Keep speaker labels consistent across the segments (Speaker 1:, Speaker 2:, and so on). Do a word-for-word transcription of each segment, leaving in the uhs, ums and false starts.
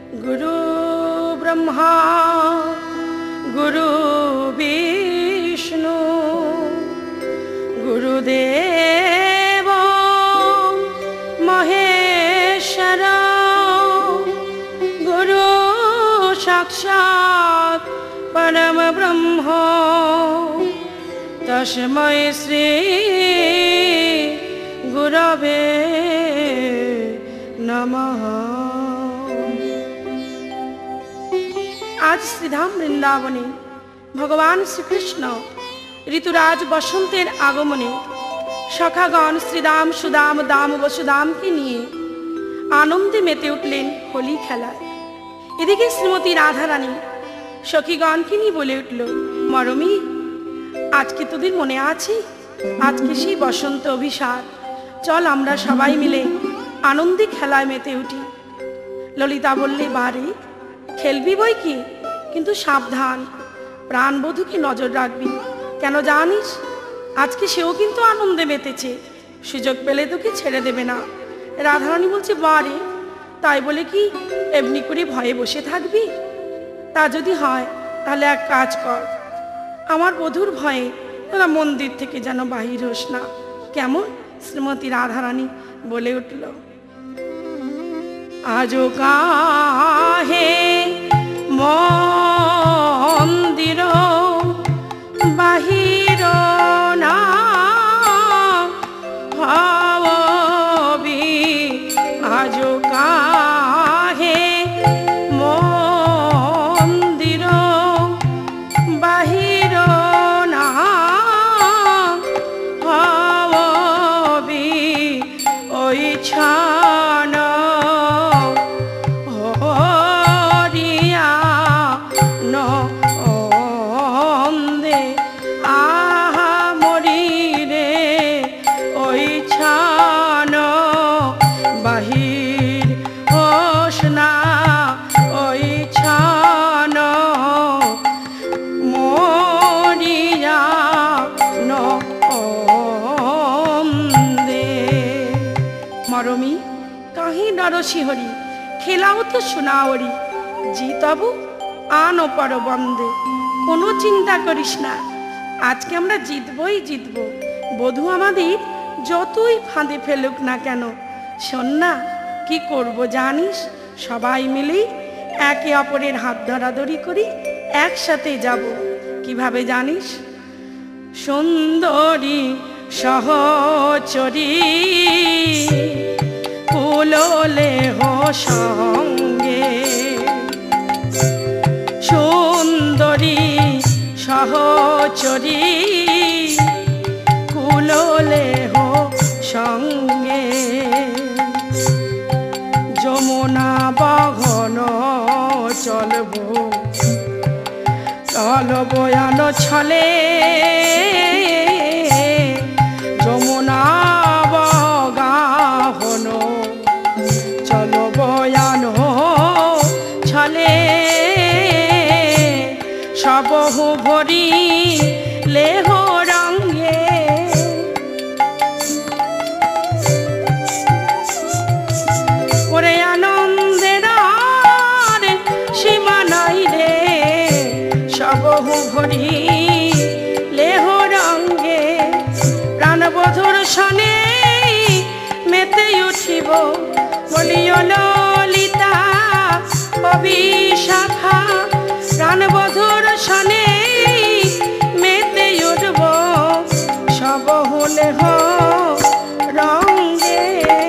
Speaker 1: गुरु ब्रह्मा गुरु विष्णु गुरुदेव महेश्वर गुरु साक्षात् परम ब्रह्म तस्मै श्री गुरवे नमः। आज श्रीधाम वृंदावने भगवान श्रीकृष्ण ऋतुराज बसंतेर आगमने सखागण श्रीदाम सुदाम दाम वसुदाम के निये आनंदे मेते उठलेन होली खेलाय। एदिके श्रीमती राधा रानी सखीगण के निये बोले उठल, मरमी आज के तोदेर मने आछे आज के सेई बसंत अभिषाक, चल आमरा सबाई मिले आनंदे खेलाय मेते उठी। ललिता बोलले, बारे खेलबी बई कि, किन्तु साबधान प्राणबधू की नजर राखबी, केन जानिस आज के सेओ किन्तु आनंदे मेतेছে, सुयोग पेले तोके छेड़े देबे ना। राधारानी बोलছে, बारे ताई बोले कि एमনি করে ভয়ে বসে থাকবি? তা যদি হয় তাহলে এক কাজ কর, আমার বধূর ভয়ে তোরা মন্দির থেকে যেন বাহির হোস না, কেমন? শ্রীমতী রাধারানী বলে উঠল, আজো কাহে মন্দির বাহির না হবি, আজো কাহে মন্দির বাহির না হবি, ওই ছান শিহরি খেলাও তো শোনাওরি, জিতবু আনো পর বন্দে, কোনো চিন্তা করিস না, আজকে আমরা জিতবই জিতব, বধূ আমাদের যতই ফাঁদে ফেলুক না কেন। শোন না কি করব জানিস, সবাই মিলে একে অপরের হাত ধরাধরি করি, একসাথে যাব। কিভাবে জানিস? সুন্দরী সহচরী কুললে হো সঙ্গে, সুন্দরী সহচরী কুললে হো সঙ্গে, যমুনা বহন চলব চলব আনো ছলে, যমুনা বগাহন চলো বয়ানো ছলে, সবহু ভরি লেহ রঙে, ওরে আনন্দের আর সীমা নাই রে, সবহু ভরি লেহ রঙে, প্রাণবধূর সনে মেতে উঠিব, বলিও ললিতা অবিশাখা, প্রাণবধূর সনে মেতে উঠব, সব হলে রঙে।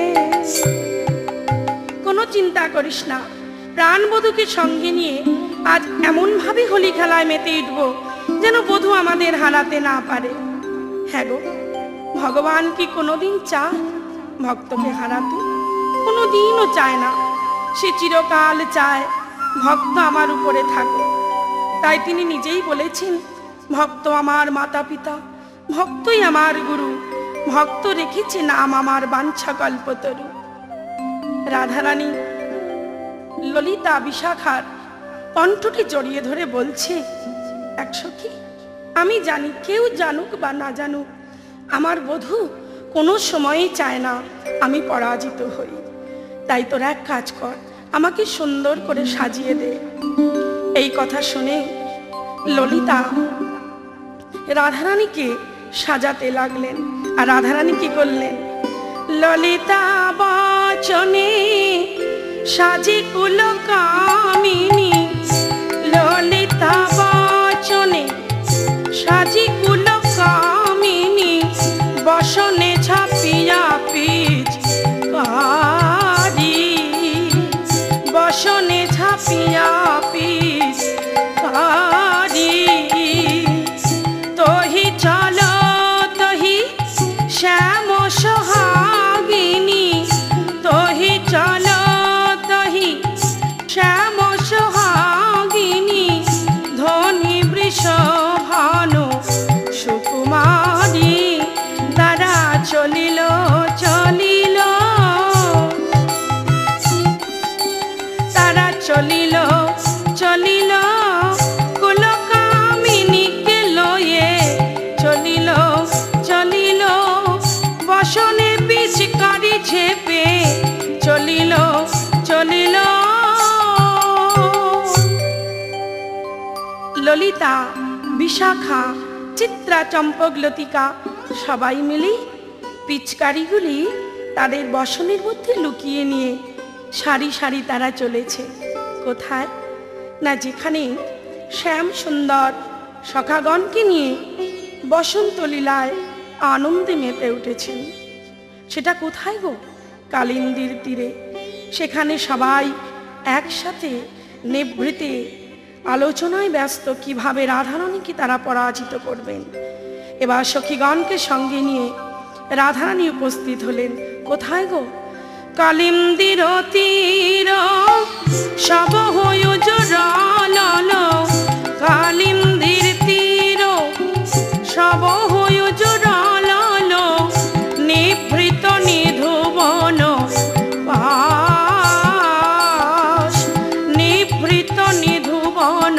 Speaker 1: কোনো চিন্তা করিস না, প্রাণবধূকে সঙ্গে নিয়ে আজ এমন ভাবে হোলি খেলায় মেতে উঠব যেন বধূ আমাদের হারাতে না পারে। হ্যাঁ গো, ভগবান কি কোনোদিন চায় ভক্তকে হারাতে? কোনো দিনও চায় না, সে চিরকাল চায় ভক্ত আমার উপরে থাকো। তাই তিনি নিজেই বলেছেন, ভক্ত আমার মাতা পিতা, ভক্তই আমার গুরু, ভক্ত রেখেছে নাম আমার বাঞ্ছা কল্পতরু। রাধারানী ললিতা বিশাখার কণ্ঠটি জড়িয়ে ধরে বলছে, এক সখী, আমি জানি কেউ জানুক বা না জানুক আমার বধূ কোনো সময়ই চায় না আমি পরাজিত হই। তাই তোর এক কাজ কর, আমাকে সুন্দর করে সাজিয়ে দে। এই কথা শুনে ললিতা রাধারানীকে সাজাতে লাগলেন। আর রাধারানী কি করলেন? ললিতা বচনে সাজি কুল কামিনী, ললিতা বচনে সাজি কুল কামিনী, বসনে ছাপিয়া পিচ কারি, বসনে ছাপিয়া পিচ কারি। তোহি চলো তোহি শ্যাম সোহাগিনী, তোহি চলো তোহি শ্যাম সোহাগিনী, ধনী বৃষভানু সুকুমারী। তারা চলিল চলিল তারা চলিল চলিল কুল কামিনীকে লয়ে, চলিল চলিল বসনে পিচকারি ঝেপে, চলিল চলিল। ললিতা, বিশাখা, চিত্রা, চম্পক, লতিকা সবাই মিলে পিচকারিগুলি তাদের বসনের মধ্যে লুকিয়ে নিয়ে সারি সারি তারা চলেছে। কোথায় না, যেখানে শ্যাম সুন্দর সখাগণকে নিয়ে বসন্ত লীলায় আনন্দে মেতে উঠেছেন। সেটা কোথায় গো? কালিন্দীর তীরে। সেখানে সবাই একসাথে নিভৃতে আলোচনায় ব্যস্ত, কিভাবে রাধারানীকে তারা পরাজিত করবেন। এবার সখীগণকে সঙ্গে নিয়ে রাধারানী উপস্থিত হলেন। কোথায় গো? কালিন্দীর তীর সব হয়ুজ রলল, কালিন্দীর তীর সব হয়ুজ রলল, নিভৃত নিধুবন পাশ, নিভৃত নিধুবন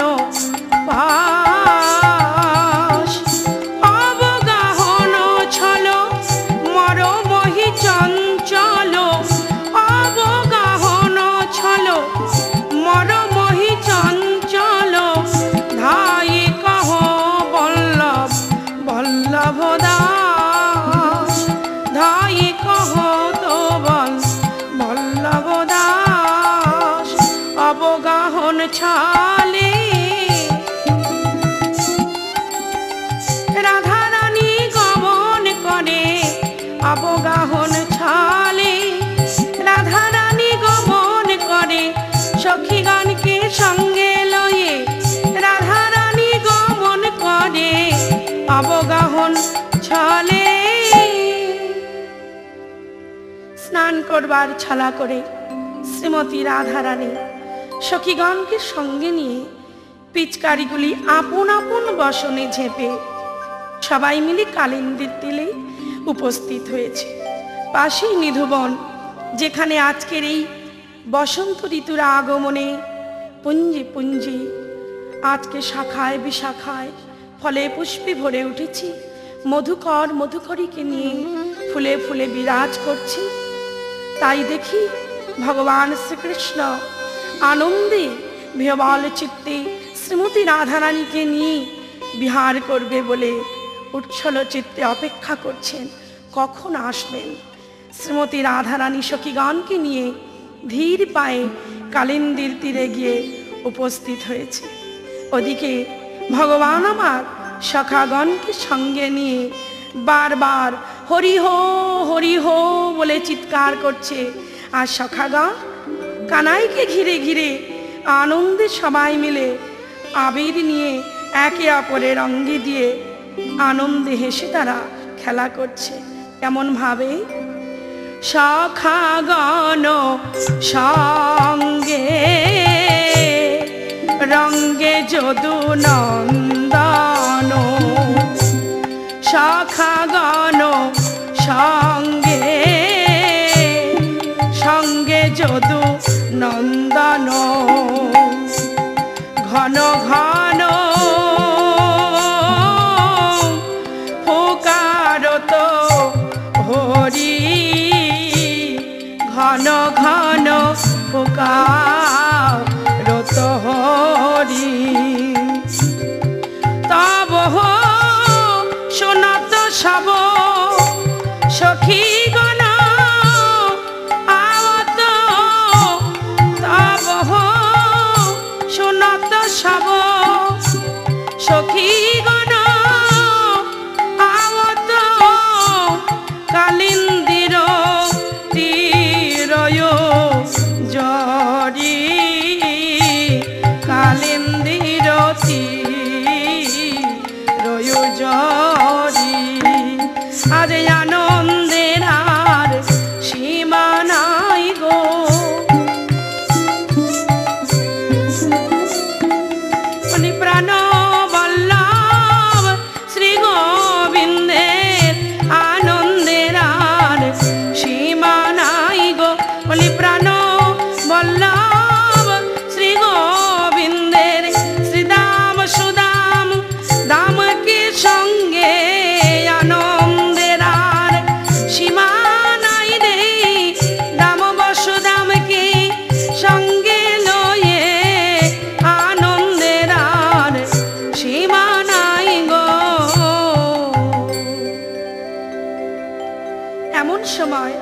Speaker 1: পাশ। অবগাহন ছল মরমহি চঞ্চল, অবগাহন ছল মরমহি চঞ্চল, ধাই কহ বল্লভ বল্লভ দাস, ধাই কহ তো বল বল্লভ দাস। অবগাহন ছলে রাধারানী গমন করে, অবগাহন ছলে রাধারানী গমন করে, সখীগণকে সঙ্গে লয়ে রাধারানী গমন করে, অবগাহন ছলে। স্নান করবার ছলা করে শ্রীমতী রাধারানী সখীগণকে সঙ্গে নিয়ে পিচকারিগুলি আপন আপন বসনে ঝেপে সবাই মিলে কালিন্দীর তীরে উপস্থিত হয়েছে। পাশেই নিধুবন, যেখানে আজকের এই বসন্ত ঋতুর আগমনে পুঞ্জে পুঞ্জে আজকে শাখায় বিশাখায় ফলে পুষ্পে ভরে উঠেছি। মধুকর মধুকরীকে নিয়ে ফুলে ফুলে বিরাজ করছে। তাই দেখি ভগবান শ্রীকৃষ্ণ আনন্দে বিহ্বল চিত্তে শ্রীমতী রাধারানীকে নিয়ে বিহার করবে বলে উচ্ছল চিত্তে অপেক্ষা করছেন কখন আসবেন। শ্রীমতী রাধারানী সখীগণকে নিয়ে ধীর পায়ে কালিন্দীর তীরে গিয়ে উপস্থিত হয়েছে। ওদিকে ভগবান আমার সখাগণকে সঙ্গে নিয়ে বারবার হরি হো হরি হো বলে চিৎকার করছে। আর সখাগণ কানাইকে ঘিরে ঘিরে আনন্দে সবাই মিলে আবির নিয়ে একে অপরের অঙ্গে দিয়ে আনন্দে হেসে তারা খেলা করছে। কেমন ভাবে? সখাগণ সঙ্গে রঙ্গে যদু নন্দন, সখাগণ সঙ্গে সঙ্গে যদু নন্দন, ঘন ঘন পুকারত হরি, ঘন ঘন পুকারত হরি তব শোনাত সব সখীগণ আওত তব শোনাত সব সখীগণ আওত কালিন্দির তীরয় জরি কালিন্দির তীরয় জরি আজ আনন্দের আর সীমা নাই গো প্রাণ বল্লভ শ্রী গোবিন্দের আনন্দের আর সীমা নাই গো বলি প্রাণ বল্লভ শ্রী গোবিন্দের শ্রীদাম সুদাম দামকে সঙ্গে আনন্দের আর সীমা নাই রে দাম বসুদামকে সঙ্গে লয়ে আনন্দের আর সীমা নাই গো এমন সময়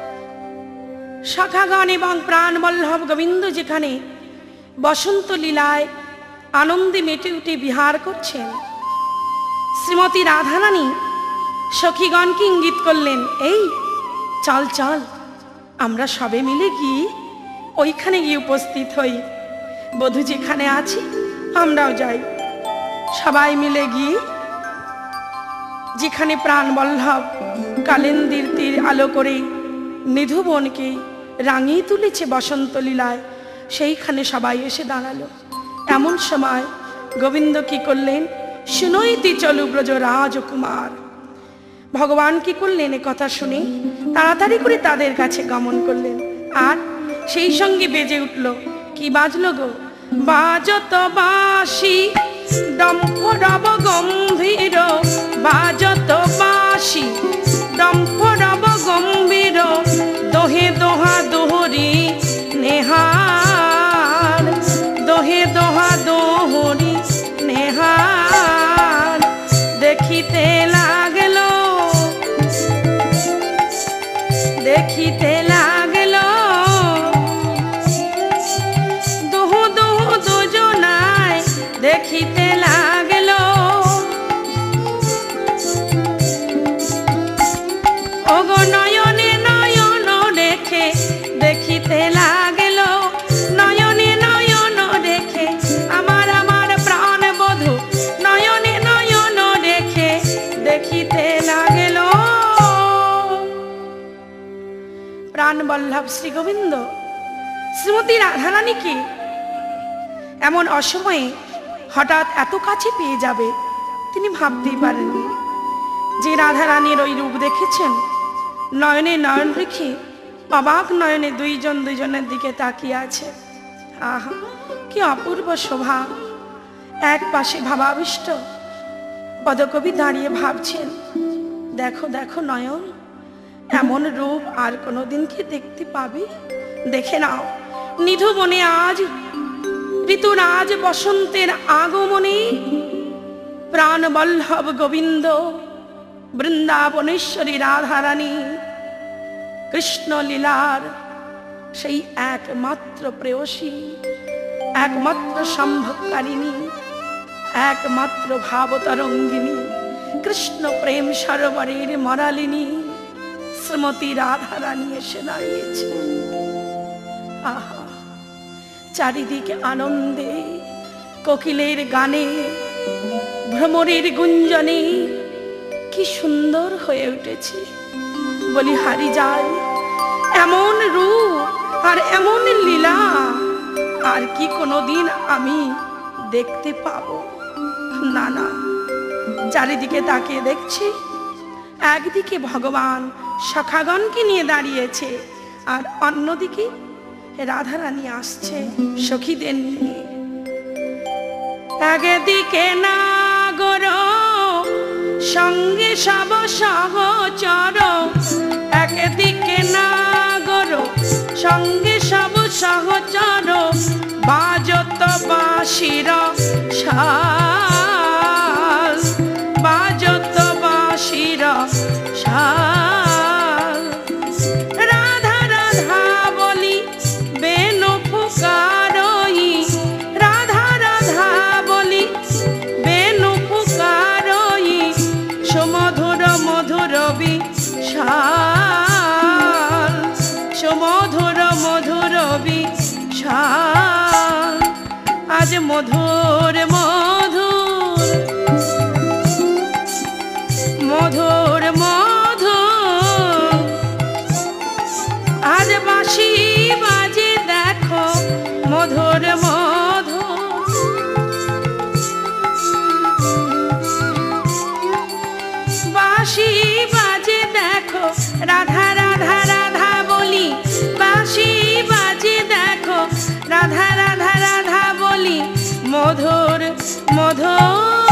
Speaker 1: সখাগণ এবং প্রাণবল্লভ গোবিন্দ যেখানে বসন্ত লীলায় আনন্দে মেতে উঠে বিহার করছেন শ্রীমতী রাধারানী সখীগণকে ইঙ্গিত করলেন এই চল চল আমরা সবে মিলে গিয়ে ওইখানে গিয়ে উপস্থিত হই বধূ যেখানে আছি আমরাও যাই সবাই মিলে গিয়ে যেখানে প্রাণবল্লভ কালিন্দির তীর আলো করে নিধুবনকে রাঙিয়ে তুলেছে বসন্ত লীলায় সেইখানে সবাই এসে দাঁড়ালো এমন সময় গোবিন্দ কি করলেন শুনইতি চলু ব্রজ রাজকুমার ভগবান কি করলেন এ কথা শুনে তাড়াতাড়ি করে তাদের কাছে গমন করলেন আর সেই সঙ্গে বেজে উঠল কি বাজলো গো বাজত বাঁশি ডম্ফ রব গম্ভীর বাজত বাঁশি ডম্ফ রব গম্ভীর দোহে দোহা দোহরি নেহার দোহে দোহা দোহরি নেহার দেখিতে লাগল দেখিতে লাগল দোহো দোহো দুজনায় দেখিতে লাগল ওগো নয়নে নয়ন রেখে দেখিতে লাগল নয়নে নয়ন রেখে আমার আমার প্রাণ বধূ নয়নে নয়ন রেখে দেখিতে লাগল প্রাণবল্লভ শ্রী গোবিন্দ শ্রীমতী রাধারানীকে এমন অসময়ে হঠাৎ এত কাছে পেয়ে যাবে তিনি ভাবতেই পারেননি যে রাধারানীর ওই রূপ দেখেছেন নয়নে নয়ন রেখে অবাক নয়নে দুইজন দুইজনের দিকে তাকিয়ে আছে আহা কি অপূর্ব শোভা এক পাশে ভাবাবিষ্ট পদকবি দাঁড়িয়ে ভাবছেন দেখো দেখো নয়ন এমন রূপ আর কোনোদিন কি দেখতে পাবি দেখে নাও নিধুবনে আজ ঋতুরাজ বসন্তের আগমনে প্রাণবল্লভ গোবিন্দ বৃন্দাবনেশ্বরী রাধারানী কৃষ্ণ লীলার সেই একমাত্র প্রেয়সী একমাত্র সম্ভবকারিণী একমাত্র ভাবতরঙ্গিনী কৃষ্ণ প্রেম সরোবরের মরালিনী শ্রীমতী রাধারানী এসে দাঁড়িয়েছে আহা চারিদিকে আনন্দে কোকিলের গানে ভ্রমরের গুঞ্জনে কি সুন্দর হয়ে উঠেছে বলি হারি যায় এমন রূপ আর এমন লীলা আর কি কোনোদিন আমি দেখতে পাবো না না চারিদিকে তাকিয়ে দেখছি একদিকে ভগবান সখাগণকে নিয়ে দাঁড়িয়েছে আর অন্যদিকে রাধারানী আসছে সখীদের নিয়ে একদিকে নাগর সঙ্গে সব সহচর একদিকে নাগর সঙ্গে সব সহচর বাজত বাঁশির শাল, বাজত বাঁশির শাল। রাধা রাধা বলি বেনু ফুকারই, রাধা রাধা বলি বেনু ফুকারই, সুমধুর মধুর বিশাল, সুমধুর মধুর বিশাল। আজ মধুর মধুর মধুর মধুর আজ বাঁশি বাজে দেখো মধুর মধুর। বাঁশি বাজে দেখো রাধা রাধা রাধা বলি, বাঁশি বাজে দেখো রাধা রাধা রাধা বলি, মধুর মধুর।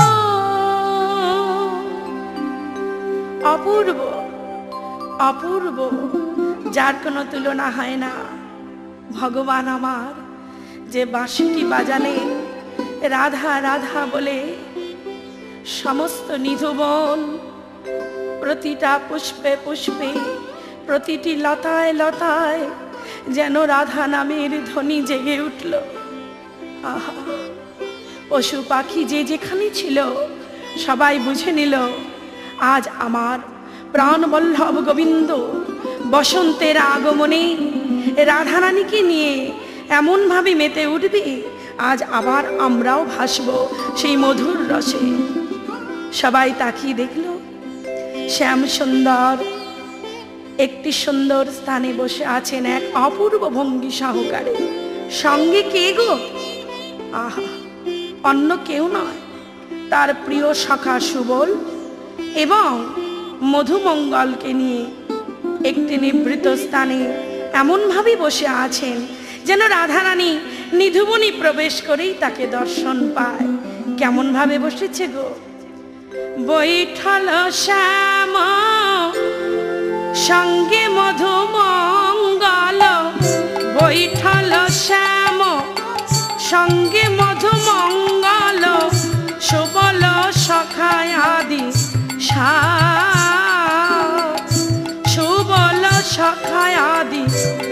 Speaker 1: অপূর্ব অপূর্ব, যার কোনো তুলনা হয় না। ভগবান আমার যে বাঁশিটি বাজালেন রাধা রাধা বলে, সমস্ত নিধুবন প্রতিটা পুষ্পে পুষ্পে প্রতিটি লতায় লতায় যেন রাধা নামের ধ্বনি জেগে উঠল। আহা, পশু পাখি যে যেখানে ছিল সবাই বুঝে নিল আজ আমার প্রাণবল্লভ গোবিন্দ বসন্তের আগমনে রাধারানীকে নিয়ে এমনভাবে মেতে উঠবে, আজ আবার আমরাও ভাসব সেই মধুর রসে। সবাই তাকিয়ে দেখল শ্যাম সুন্দর একটি সুন্দর স্থানে বসে আছেন এক অপূর্ব ভঙ্গি সহকারে। সঙ্গে কে গো? আহা, অন্য কেউ নয়, তার প্রিয় সখা সুবল এবং মধুমঙ্গলকে নিয়ে একটি নিভৃত স্থানে এমনভাবে বসে আছেন যেন রাধারানী নিধুবনে প্রবেশ করেই তাকে দর্শন পায়। কেমন ভাবে বসেছে গো? বৈঠল শ্যাম সঙ্গে মধুমঙ্গল, বৈঠল শ্যাম সঙ্গে মধুমঙ্গল, সুবল সখায় আদি সার, সুবল সখায় আদি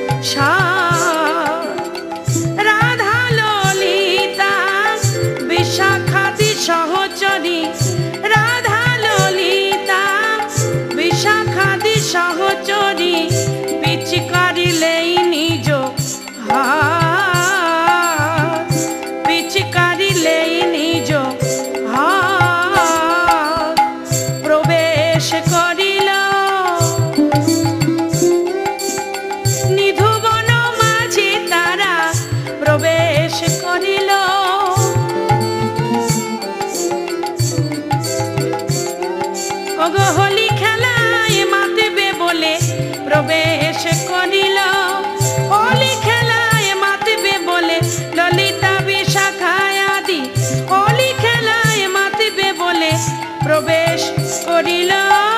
Speaker 1: সার। রাধা ললিতা বিশাখাদি সহচরী, রাধা ললিতা বিশাখাদি সহচরী, পিচকারিলেই নিজ হাত, পিচকারিলেই নিজ হাত। প্রবেশ করিল নিধুবন মাঝে তারা, প্রবেশ করিল ওগো হোলি খেলায় মাতবে বলে, প্রবেশ করিল হোলি খেলায় মাতবে বলে, ললিতা বিশাখায় আদি হোলি খেলায় মাতবে বলে প্রবেশ করিল।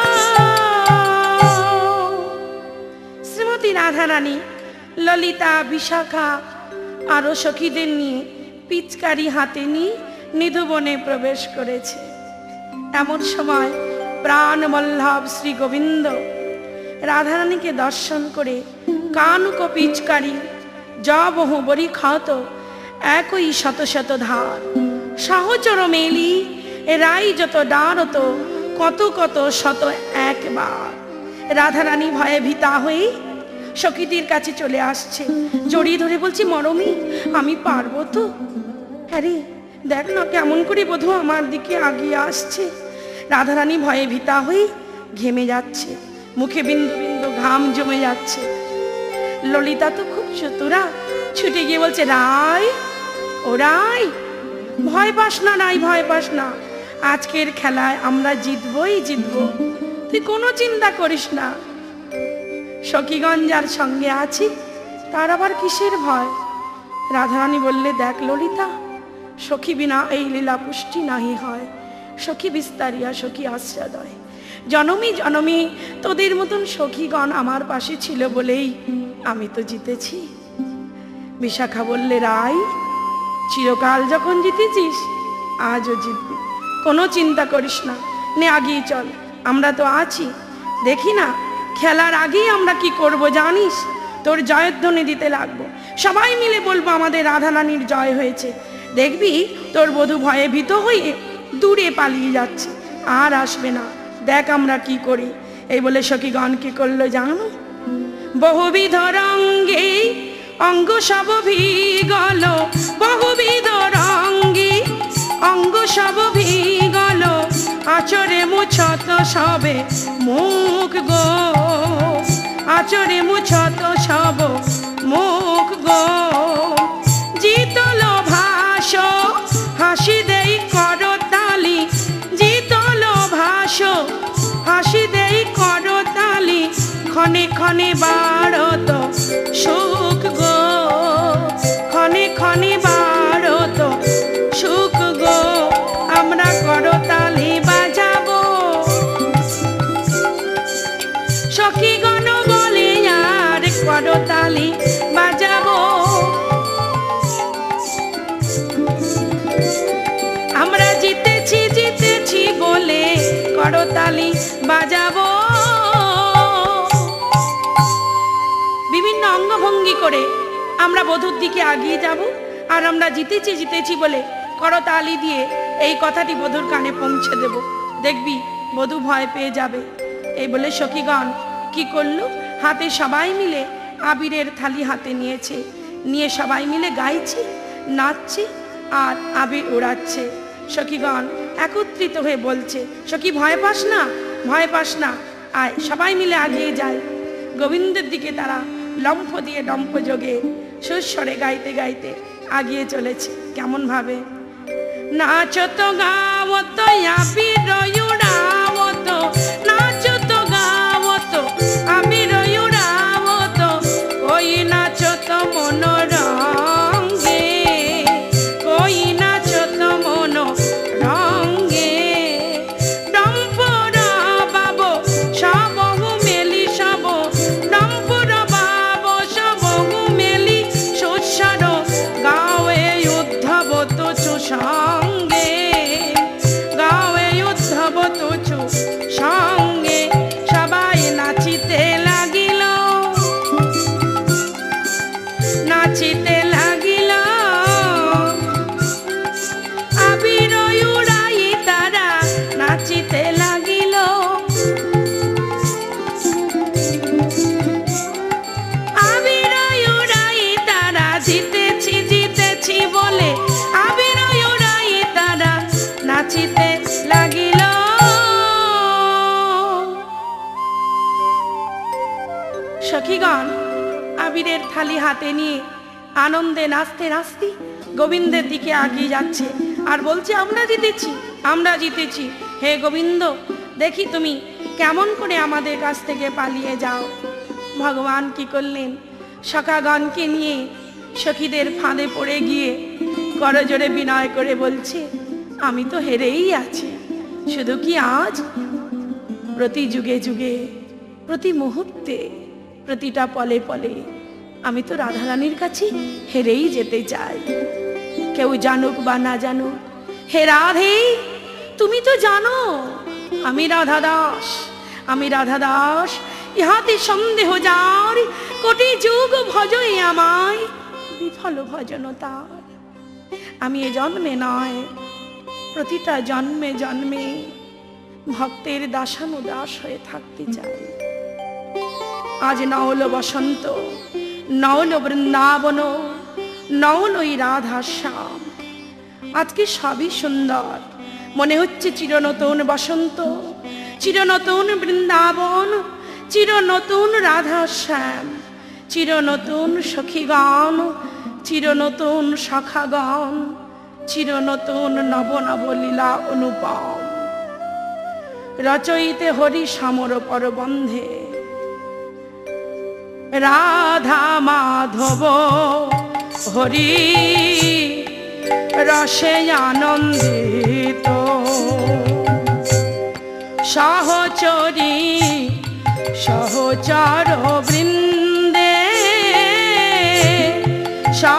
Speaker 1: শ্রীমতী রাধারানী ললিতা বিশাখা আরো সখীদের নিয়ে পিচকারি হাতে নিয়ে নিধুবনে প্রবেশ করেছে। এমন সময় প্রাণবল্লভ শ্রী গোবিন্দ রাধারানীকে দর্শন করে কানুক পিচকারি জবহু বরি ক্ষত একই শত শত ধার, সহচর মেলি রাই যত ডারত কত কত শত একবার। রাধারানী ভয়ে ভীতা হয়ে সখীটির কাছে চলে আসছে, জড়িয়ে ধরে বলছি, মরমি আমি পারবো তো? আরে দেখ না কেমন করে বধূ আমার দিকে আগিয়ে আসছে। রাধারানী ভয়ে ভীতা হয়ে ঘেমে যাচ্ছে, মুখে বিন্দু বিন্দু ঘাম জমে যাচ্ছে। ললিতা তো খুব চতুরা, ছুটে গিয়ে বলছে, রাই ও রাই, ভয় পাস না রাই, ভয় পাস না, আজকের খেলায় আমরা জিতবই জিতবো, তুই কোনো চিন্তা করিস না। সখীগণ যার সঙ্গে আছি তার আবার কিসের ভয়? রাধারানী বললে, দেখ ললিতা, সখী বিনা এই লীলা পুষ্টি নাহি হয়, সখী বিস্তারিয়া সখী আশ্রয়। জনমী জনমী তোদের মতন সখীগণ আমার পাশে ছিল বলেই আমি তো জিতেছি। বিশাখা বললে, রাই, চিরকাল যখন জিতেছিস আজও জিতবি, কোনো চিন্তা করিস না, নে আগিয়ে চল, আমরা তো আছি। দেখি না খেলার আগেই আমরা কি করব জানিস? তোর জয়ধ্বনি দিতে লাগবো, সবাই মিলে বলবো আমাদের রাধারানীর জয় হয়েছে। দেখবি তোর বধূ ভয়ে ভীত হয়ে দূরে পালিয়ে যাচ্ছে, আর আসবে না, দেখ আমরা কি করি। এই বলে সখীগণ কি করলো জানো? বহুবিধ রঙ্গে অঙ্গ সব ভিগল, বহুবিধ রঙ্গে অঙ্গ সব ভিগল, আচরে মুছত সবে মুখ গো, আচরে মুছত সব মুখ গো। জিতল ভাস হাসি দেই করতালি, জিতল ভাস হাসি দেই করতালি, ক্ষণে ক্ষণে বাড়ত সুখ গো, ক্ষণে ক্ষণে বাড়ত সুখ গো। আমরা করতালি বাজাবো, সখীগণ বলে আর করতালি বাজাবো। আমরা জিতেছি জিতেছি বলে করতালি বাজাবো। বিভিন্ন অঙ্গভঙ্গি করে আমরা বধূর দিকে আগিয়ে যাব, আর আমরা জিতেছি জিতেছি বলে করতালি দিয়ে এই কথাটি বধূর কানে পৌঁছে দেব। দেখবি বধূ ভয় পেয়ে যাবে। এই বলে সখীগণ কি করলো? হাতে সবাই মিলে আবিরের থালি হাতে নিয়েছে, নিয়ে সবাই মিলে গাইছে, নাচছে আর আবির ওড়াচ্ছে। সখীগণ একত্রিত হয়ে বলছে, সখী ভয় পাস না, ভয় পাস না, আয় সবাই মিলে আগিয়ে যায়। গোবিন্দের দিকে তারা লম্ফ দিয়ে ডম্ফ যোগে সুস্বরে গাইতে গাইতে আগিয়ে চলেছে। কেমন ভাবে? নাচত গাওত আবির উড়াওত, নাচত গাওত আবির উড়াওত, কই নাচত মন রঙ্গে, কই নাচত মন রঙ্গে। ডম্পর বাব সবহু মেলি, সব ডম্পর বাব সবহু মেলি, সুস্বর গাওয়ে উদ্ধব তুচু সঙ্গে, গাওয়ে উদ্ধব তুচু সঙ্গে। সবাই নাচিতে লাগিল, নাচিতে লাগিল, আবির উড়াই তারা নাচিতে লাগিল। আবির উড়াই তারা জিতেছি জিতেছি বলে, আবির উড়াই তারা নাচিতে লাগিল। সখীগণ আবিরের থালি হাতে নিয়ে আনন্দে নাচতে নাচতে গোবিন্দের দিকে আগিয়ে যাচ্ছে, আর বলছে আমরা জিতেছি, আমরা জিতেছি। হে গোবিন্দ, দেখি তুমি কেমন করে আমাদের কাছ থেকে পালিয়ে যাও। ভগবান কি করলেন? সখাগণকে নিয়ে সখীদের ফাঁদে পড়ে গিয়ে করজোড়ে বিনয় করে বলছে, আমি তো হেরেই আছি, শুধু কি আজ, প্রতি যুগে যুগে, প্রতি মুহূর্তে, প্রতিটা পলে পলে আমি তো রাধারানীর কাছে হেরেই যেতে চাই। কেউ জানুক বা না জানুক, হে রাধে তুমি তো জানো আমি রাধা দাস, আমি রাধা দাস। ইহাতে সন্দেহ যার, কোটি যুগ ভজই আমায়, বিফল ভজন তার। আমি এ জন্মে নয়, প্রতিটা জন্মে জন্মে ভক্তের দাসানুদাস হয়ে থাকতে চাই। আজ নওল বসন্ত, নওল বৃন্দাবন, নওল ওই রাধা শ্যাম। আজকে সবই সুন্দর, মনে হচ্ছে চিরনতুন বসন্ত, চিরনতুন বৃন্দাবন, চিরনতুন রাধা শ্যাম, চিরনতুন সখীগণ, চিরনতুন সখাগণ, চিরনতুন নব নব লীলা অনুপম। রচয়িতে হরি সমর পরবন্ধে, রাধা মাধব হরি রসে আনন্দিত, সহচরী সহচর বৃন্দে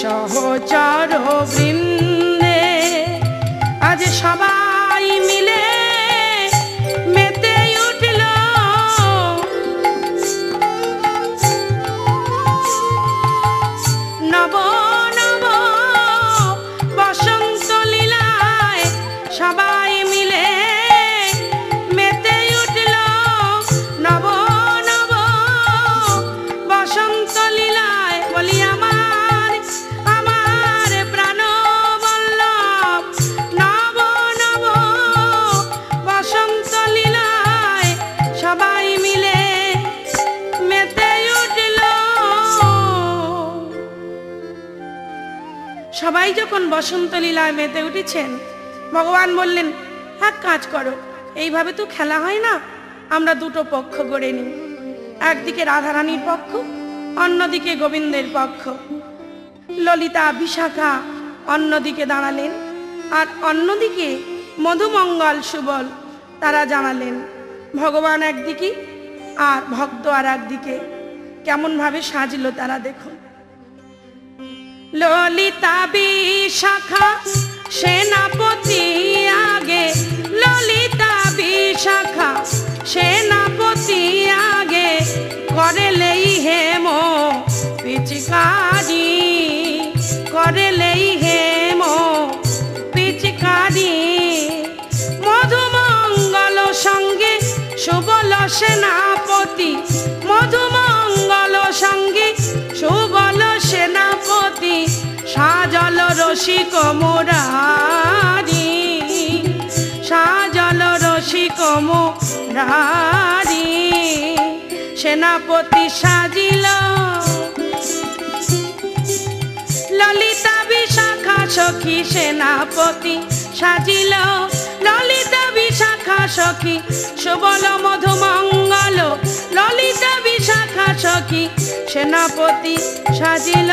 Speaker 1: সহচর বৃন্দে আজ সবাই মিলে মেতে উঠল নব নব বসন্ত লীলায় সবাই মিলে মেতে উঠল নব নব বসন্ত লীলায় বলি আমার আমার প্রাণ বল্লভ নব নব বসন্ত লীলায় সবাই মিলে মেতে উঠল। সবাই যখন বসন্ত লীলায় মেতে উঠেছেন ভগবান বললেন এক কাজ করো, এইভাবে তো খেলা হয় না, আমরা দুটো পক্ষ গড়ে নিই, একদিকে রাধারানীর পক্ষ অন্যদিকে গোবিন্দের পক্ষ। ললিতা বিশাখা অন্যদিকে দাঁড়ালেন আর অন্যদিকে মধুমঙ্গল সুবল তারা জানালেন। ভগবান একদিকে আর ভক্ত আর একদিকে। কেমন ভাবে সাজলো তারা দেখুন। ললিতা বিশাখা সেনাপতি আগে, ললিতা বিশাখা সেনাপতি আগে করেলেই হেম পিচকারি, করেলেই হেম পিচকারি। মধুমঙ্গল সঙ্গে সুবল সেনাপতি, মধুমঙ্গল সঙ্গে সুবল সেনাপতি সাজল রসিক মুরারি, সাজল রসিক মুরারি। সেনাপতি সাজিল ললিতা বিশাখা সখী, সেনাপতি সাজিল ললিতা বিশাখা সখী সুবল মধুমঙ্গল, ললিতা বিশাখা সখী সেনাপতি সাজিল।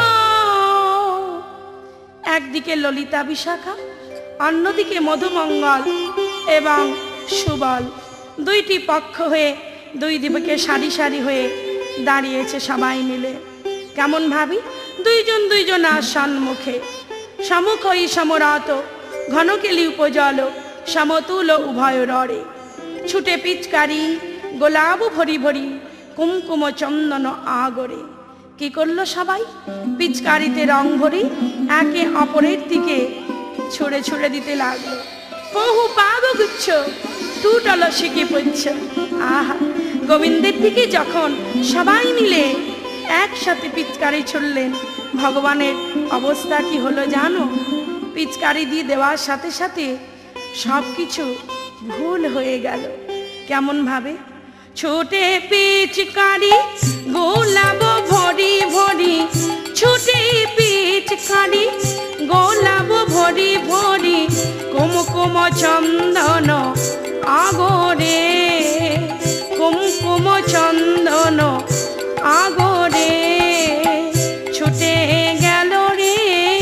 Speaker 1: একদিকে ললিতা বিশাখা অন্যদিকে মধুমঙ্গল এবং সুবল, দুইটি পক্ষ হয়ে দুই দিকে সারি সারি হয়ে দাঁড়িয়েছে সবাই মিলে। কেমন ভাবি, দুইজন দুইজন আর সম্মুখে, সমুখই সমরত ঘনকেলি উপজল সমতুল উভয় রড়ে। ছুটে পিচকারি গোলাপ ভরি ভরি কুমকুম চন্দন আগরে। কি করলো সবাই? পিচকারিতে রং ভরি একে অপরের দিকে ছুড়ে ছুড়ে দিতে লাগলো। বহু পাগগুচ্ছ টুটল শিখে পড়ছ। আহা, গোবিন্দের দিকে যখন সবাই মিলে একসাথে পিচকারি ছুড়লেন, ভগবানের অবস্থা কি হলো জানো? পিচকারি দিয়ে দেওয়ার সাথে সাথে সব কিছু ভুল হয়ে গেল। কেমন ভাবে? ছুটে পিচকারি গোলাপ ভরি ভরি, ছুটে পিচকারি গোলাপ ভরি ভরি কুমকুম চন্দন আগরে, কুমকুম চন্দন আগরে ছুটে গেল রে।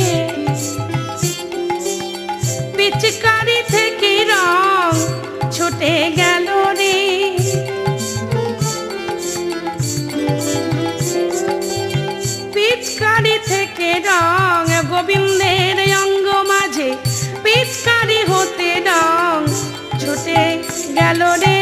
Speaker 1: পিচকারি থেকে রং ছুটে গেল রে। পিচকারি থেকে রং গোবিন্দের অঙ্গ মাঝে, পিচকারি হতে রং ছুটে গেল রে।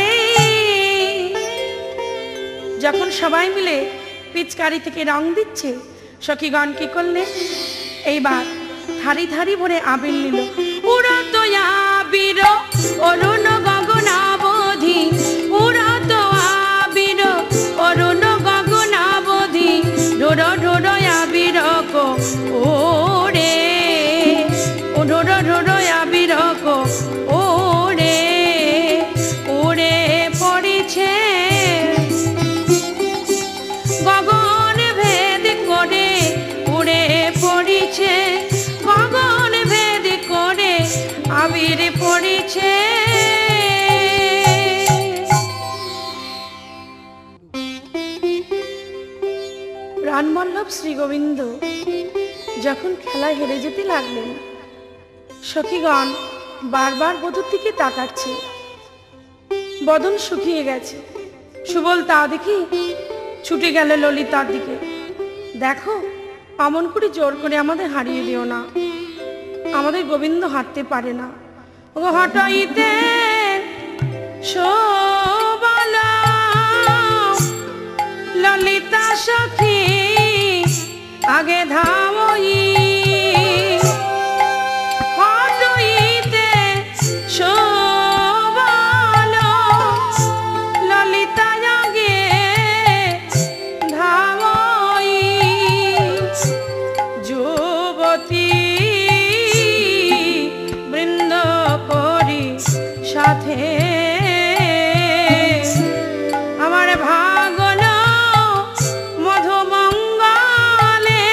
Speaker 1: যখন সবাই মিলে পিচকারি থেকে রং দিচ্ছে, সখীগণ কি করলে? এইবার ধারি ধারি ভরে আবির নিল। উড়ত আবির অরুণ গগনাবধি, উড়ত আবির অরুণ গগনাবধি, ঢোর ঢোর আবির কো ওরে, ঢোর ঢোর আবির কো ওরে ওরে পড়েছে। গগন ভেদ করে উড়ে পড়েছে, গগন ভেদ করে আবির পড়েছে। প্রাণবল্লভ শ্রী গোবিন্দ যখন খেলায় হেরে যেতে লাগলেন, সখীগণ বারবার বধূর দিকে তাকাচ্ছে। বদন শুকিয়ে গেছে। সুবল তা দেখি ছুটে গেল ললিতার দিকে। দেখো অমন করে জোর করে আমাদের হারিয়ে দিও না, আমাদের গোবিন্দ হাঁটতে পারে না। ও হটাইতে শোভল ললিতা সখী আগে ধাওই, হটাইতে শোভল ললিতা আগে ধাওই, যুবতী বৃন্দ করি সাথে আমার ভাগল মধুমঙ্গলে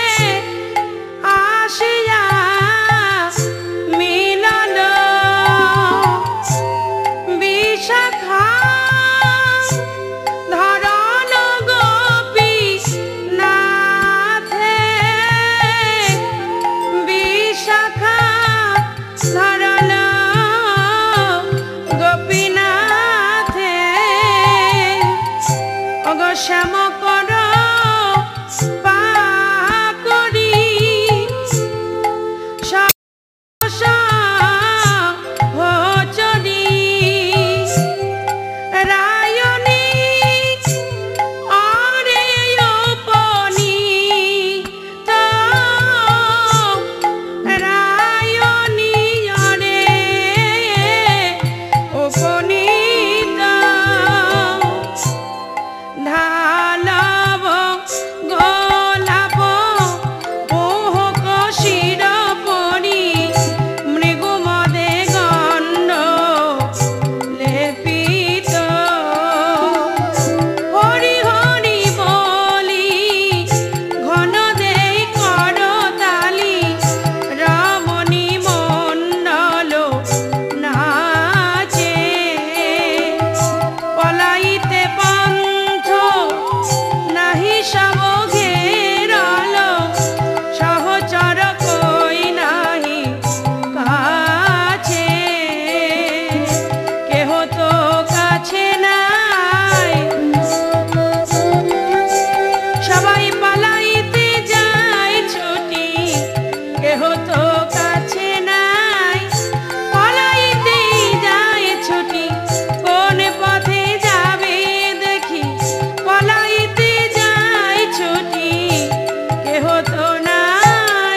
Speaker 1: আসিয়া মিলন বিশাখা ধরল গোপী নাথে, বিশাখা ধরল গোপীনাথে, অগ শ্যাম কর পাকড়ি ভচরি রায়নী অরে উপনীত, রায়নী অরে উপনীত, ঢালব গোলাপ মোহক শির পরি মৃগুমদে গণ্ড লেপিত, হরি হরি বলি ঘন দেই করতালি রমণী মণ্ডল নাচে, পলাইতে পন্থ নাহি সব ঘেরল, সহচর কই নাহি কাছে, কেহ তো কাছে নাই, সবাই পালাইতে যায় ছুটি, কেহ তো কাছে নাই, পালাইতে যায় ছুটি, কোন পথে যাবে দেখি, পলাইতে যায় ছুটি, কেহ তো নাই।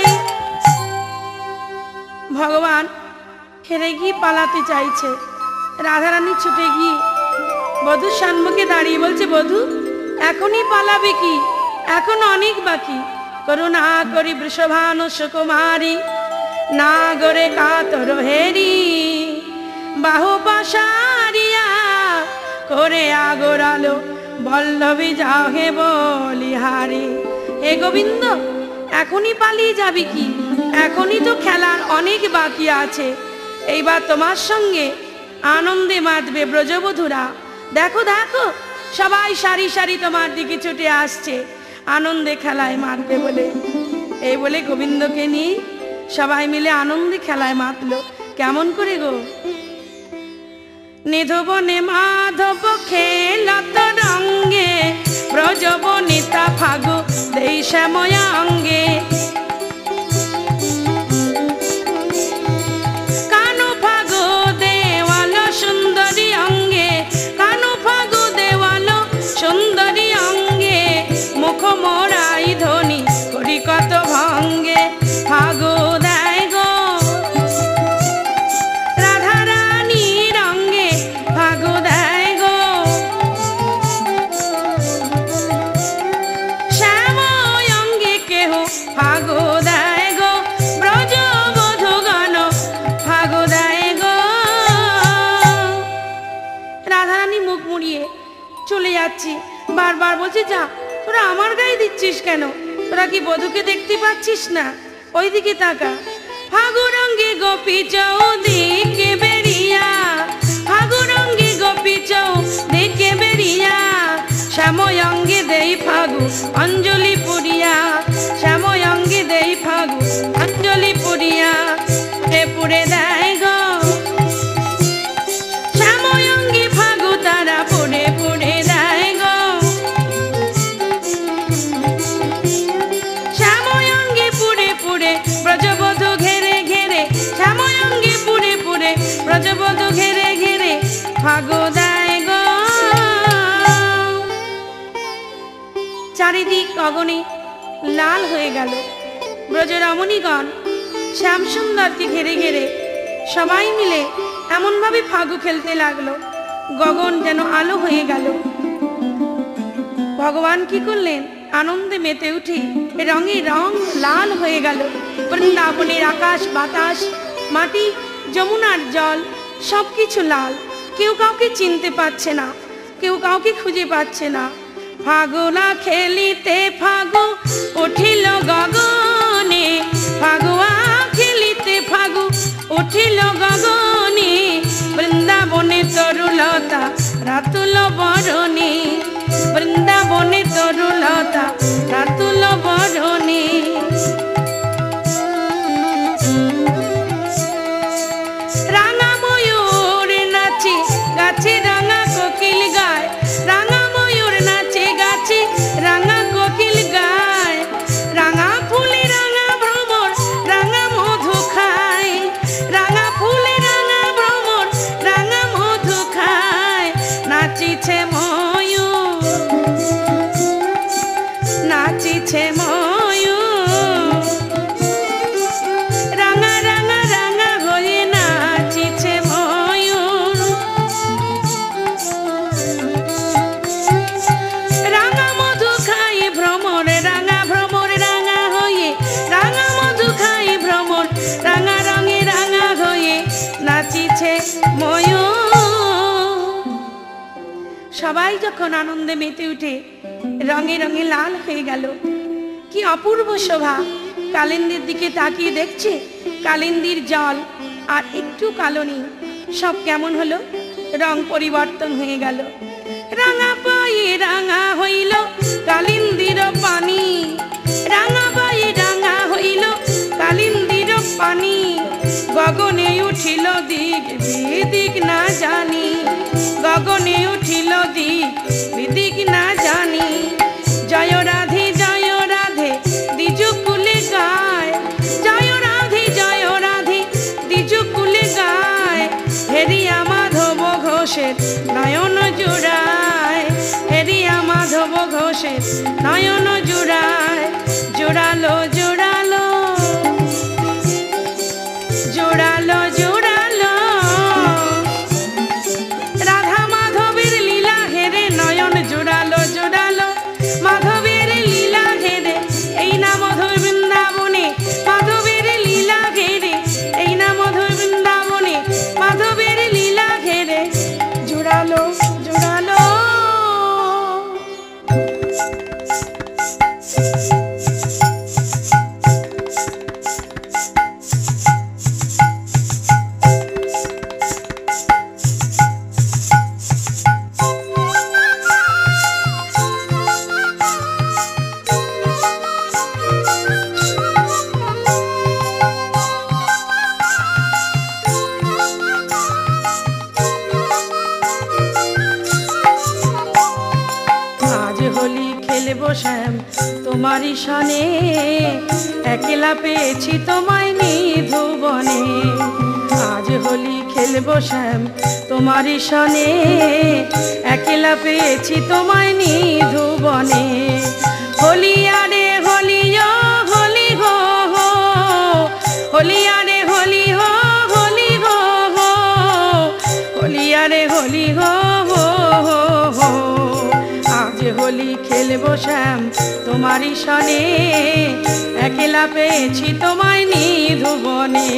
Speaker 1: ভগবান হেরে গিয়ে পালাতে চাইছে, রাধারানী ছুটে গিয়ে বধূর সম্মুখে দাঁড়িয়ে বলছে, বধূ এখনই পালাবে কি, এখন অনেক বাকি, করুণা করি বৃষভানু সুকুমারী নাগরে কাতর হেরি, বাহু পাশারিয়া করে আগরালো বল্লভী যাহে বলিহারি। হে গোবিন্দ এখনই পালিয়ে যাবি কি, এখনই তো খেলার অনেক বাকি আছে, এইবার তোমার সঙ্গে আনন্দে মাতবে ব্রজবধূরা, দেখো দেখো সবাই সারি সারি তোমার দিকে ছুটে আসছে আনন্দে খেলায় মাতবে বলে। এই বলে গোবিন্দকে নিয়ে সবাই মিলে আনন্দে খেলায় মাতলো। কেমন করে গো? নিধবনে মাধব খেলত রঙ্গে, ব্রজবনিতা ফাগু দেই শ্যাময়া অঙ্গে, কানু ফাগু দেওয়াল সুন্দরী অঙ্গে, কানু ফাগু দেওয়াল সুন্দরী অঙ্গে, মুখ মোড়াই ধ্বনি করি কত ভঙ্গে, ফাগু দেয় গো রাধারানী রঙ্গে, ফাগু দেয় গো শ্যাম অঙ্গে, কেহ ফাগু দেয় গো ব্রজবধূগণ, ফাগু দেয় গো। রাধারানী মুখ মুড়িয়ে চলে যাচ্ছি, বারবার বলছি যা, তোরা আমার গায়ে দিচ্ছিস কেন, তোরা কি বধূকে দেখতে পাচ্ছিস না, ওইদিকে তাকা। ফাগু রঙ্গে গোপী চৌ দিকে বেরিয়া, ফাগু রঙ্গে গোপী চৌ দিকে বেরিয়া, শ্যাম অঙ্গে দেই ফাগু অঞ্জলি পুরিয়া, শ্যাম অঙ্গে দেই ফাগু অঞ্জলি পুরিয়া, হে পুরে দেয় গো শ্যাম অঙ্গে ফাগু তারা পুরে পুরে দেয় গো, শ্যাম চারিদিক গগনে লাল হয়ে গেল। ব্রজরমণীগণ শ্যামসুন্দরকে ঘেরে ঘেরে সবাই মিলে এমনভাবে ফাগু খেলতে লাগলো, গগন যেন আলো হয়ে গেল। ভগবান কি করলেন? আনন্দে মেতে উঠে রঙে রং লাল হয়ে গেল। বৃন্দাবনের আকাশ বাতাস মাটি যমুনার জল সবকিছু লাল। কেউ কাউকে চিনতে পারছে না, কেউ কাউকে খুঁজে পাচ্ছে না। ফাগুনা খেলিতে ফাগু উঠিল গগনে, ফাগুয়া খেলিতে ফাগু উঠিল গগনে, বৃন্দাবনে তরুলতা রাতুল বরণে, বৃন্দাবনে তরুলতা রাতুল বরণে। রাঙা ময়ূর নাচে গাছে, রাঙা কোকিল গায়, রাঙা ময়ূর নাচে গাছে, রাঙা কোকিল গায়। রাঙা ফুলে রাঙা ভ্রমর, রাঙা মধু খায়, রাঙা ফুলে রাঙা ভ্রমর, রাঙা মধু খায়। নাচিছে ময়ূর, নাচিছে ময়ূর, রাঙা রাঙা রাঙা হয়ে নাচিছে ময়ূর। রাঙা মধু খাই ভ্রমর, রাঙা ভ্রমর রাঙা হয়ে, রাঙা মধু খাই ভ্রমর, রাঙা রঙে রাঙা হয়ে নাচিছে ময়ূর। সবাই যখন আনন্দে মেতে উঠে রঙে রঙে লাল হয়ে গেল। কি অপূর্ব শোভা! কালিন্দীর দিকে তাকিয়ে দেখছে, কালিন্দীর জল আর একটু কালো নেই, সব কেমন হলো, রং পরিবর্তন হয়ে গেল। রাঙা পায়ে রাঙা হইল কালিন্দীর পানি, রাঙা পায়ে রাঙা হইল কালিন্দীর পানি। গগনে উঠিল দিক বিদিক না জানি, গগনে উঠিল দিক বিদিক না জানি। জয় রাধে জয় রাধে দ্বিজু কুলে গায়, জয় রাধে জয় রাধে দ্বিজু কুলে গায়। হেরিয়া মাধব ঘোষের নয়ন জোড়ায়, হেরিয়া মাধব ঘোষের নয়ন জোড়ায়। জোড়ালো জোড়ালো জোড়ালো জোড়ালো, রাধা মাধবের লীলা হেরে নয়ন জোড়ালো জোড়ালো। মাধবের লীলা ঘেরে এই না মধুর বৃন্দাবনে, মাধবের লীলা ঘেরে এই না মধুর বৃন্দাবনে, মাধবের লীলা ঘেরে জোড়ালো জোড়ালো। শ্যাম তোমারই সনে, একলা পেয়েছি তোমায় নিধুবনে। আজ হোলি খেলবো শ্যাম তোমারই সনে, একলা পেয়েছি তোমায় নিধুবনে। হোলি আরে হোলি ও হোলি গো হো, হোলি আরে হোলি হো হোলি গো হো, হোলি আরে হোলি গো হো হো হো। আজ হোলি খেলবো শ্যাম তোমারই সনে, একলা পেয়েছি তোমায় নিধুবনে।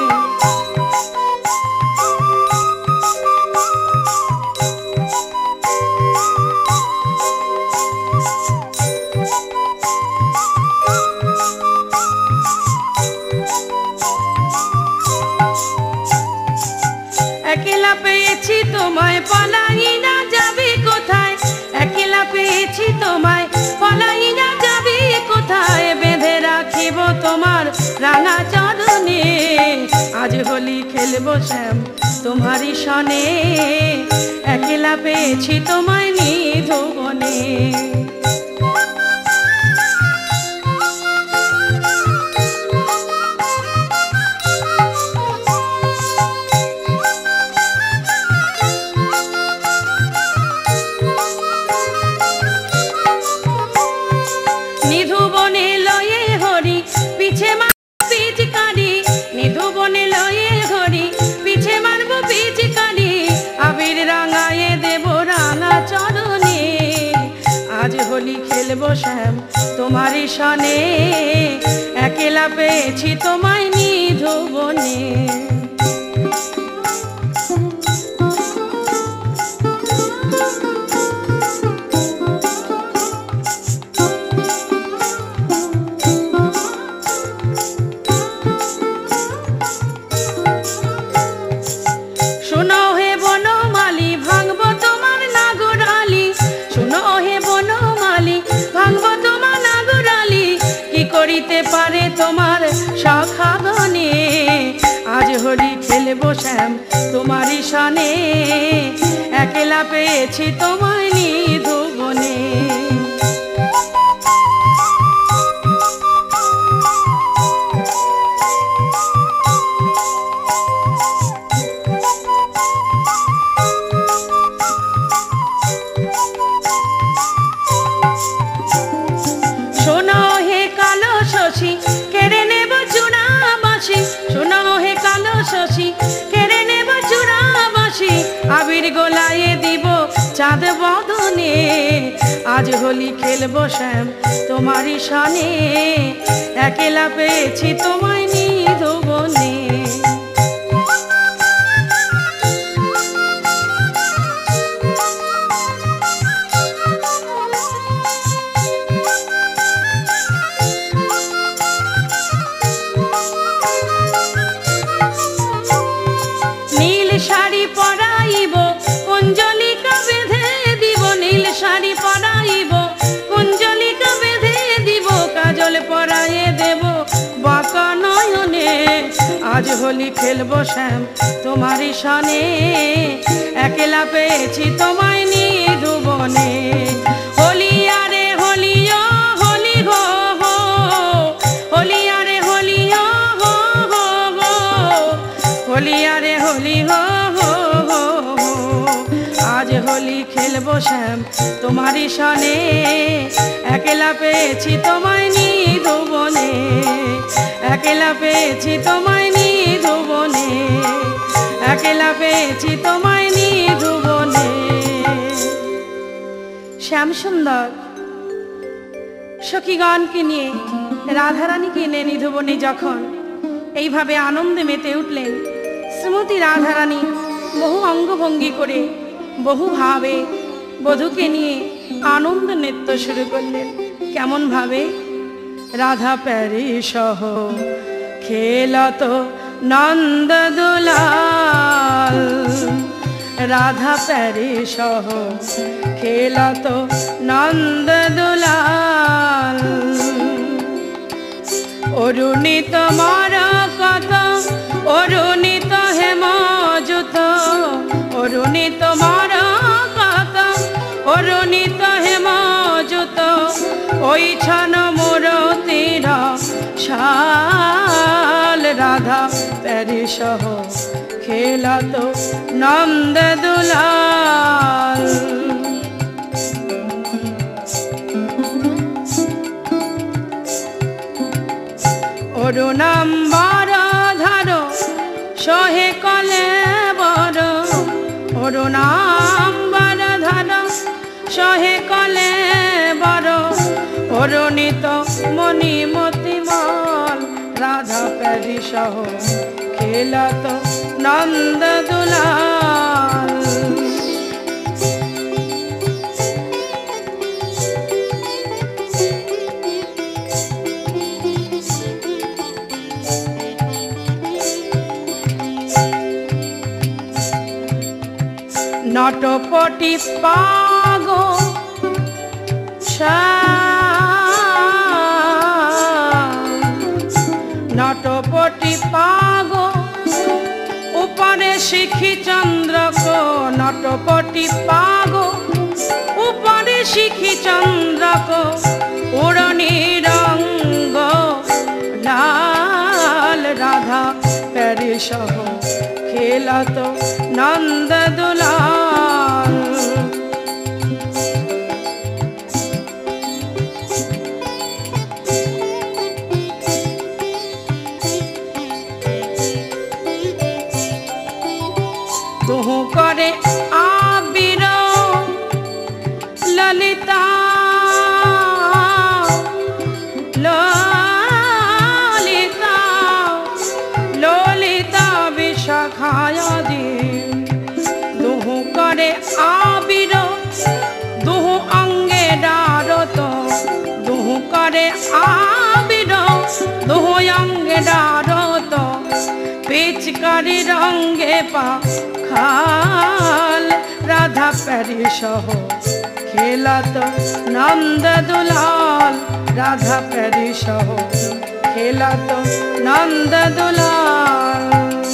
Speaker 1: একলা পেয়েছি তোমায় পলাই না যাবে কোথায়, একলা পেয়েছি তোমায় পলাই না যাবে কোথায়। বেঁধে রাখিব তোমার রাঙা চরণে, আজ হোলি খেলবো শ্যাম তোমারই সনে, একলা পেয়েছি তোমায় নিধুবনে। শ্যাম তোমারি সনে, একলা পেয়েছি তোমায় নিধুবনে। শোনো হে বনমালী ভাঙবো তোমার নাগরালি, শোনো হে বনমালী ভাঙবো তোমার নাগরালি, কি করিতে পারে তোমার সখাগণে, আজ হোলি খেলবো শ্যাম তোমারি সনে, একলা পেয়েছি তোমায় নিধুবনে। শোনো হে কালো শশী কেড়ে নেব চূড়াবাসী, শোনো হে কালো শশী কেড়ে নেব চূড়াবাসী, আবির গোলায়ে দিব চাঁদ বদনে, আজ হোলি খেলবো শ্যাম তোমারি সনে, একলা পেয়েছি তোমায় নিধুবনে। শাড়ি পরাইব কুঞ্জলিকা বেঁধে দিব, নীল শাড়ি পরাইব কুঞ্জলিকা বেঁধে দিব, কাজল পরায়ে দেব বাঁকা নয়নে, আজ হোলি খেলবো শ্যাম তোমারি সনে, একলা পেয়েছি তোমায় নিধুবনে। হোলি আরে হোলি ও হোলি হো হো, হোলি আরে হোলি ও হো হো হো, হোলি আরে হোলি হো হো হো, আজ হোলি খেলবো শ্যাম তোমারি সনে, একলা পেয়েছি তোমায় নিধুবনে, একলা পেয়েছি তোমায় নিধুবনে, একলা পেয়েছি তোমায় নিধুবনে। শ্যামসুন্দর সখীগণকে নিয়ে রাধারানীকে নিয়ে নিধুবনে যখন এইভাবে আনন্দে মেতে উঠলেন, শ্রীমতী রাধারানী বহু অঙ্গভঙ্গি করে বহু ভাবে বধূকে নিয়ে আনন্দ নৃত্য শুরু করলেন। কেমন ভাবে? রাধা প্যারি সহ খেলত নন্দ দুলাল, রাধা প্যারি সহ খেলত নন্দ দুলাল, অরুণিত মার কত অরুণিত হেমযুত, অরুণিত মার কত অরুণিত হেমযুত, ওই ছন মূরতির শাল, রাধা প্যারি সহ খেলত নন্দ দুলাল। অরুণাম্বর ধার সহে কলে বড়, অরুণাম্বর ধার সহে কলে বড়, অরুণিত মণি মতিমল, রাধা প্যারি সহ খেলত নন্দ দুলাল। নটপটি পাগো নটপটি পাগো উপরে শিখি চন্দ্রক, নটপটি পাগো উপরে শিখি চন্দ্রক, উড়নি রঙ্গ লাল, রাধা প্যারি সহ খেলত নন্দ দুলাল। তুহু করে আবির ললিতা, आबिर दुहु अंगे डारत दुहु करे आबिर दुहु अंगे डारत पिचकारी रंगे पा खाल राधा पैरी सह खेलत नंद दुलाल राधा पैरी सह खेलत नंद दुलाल।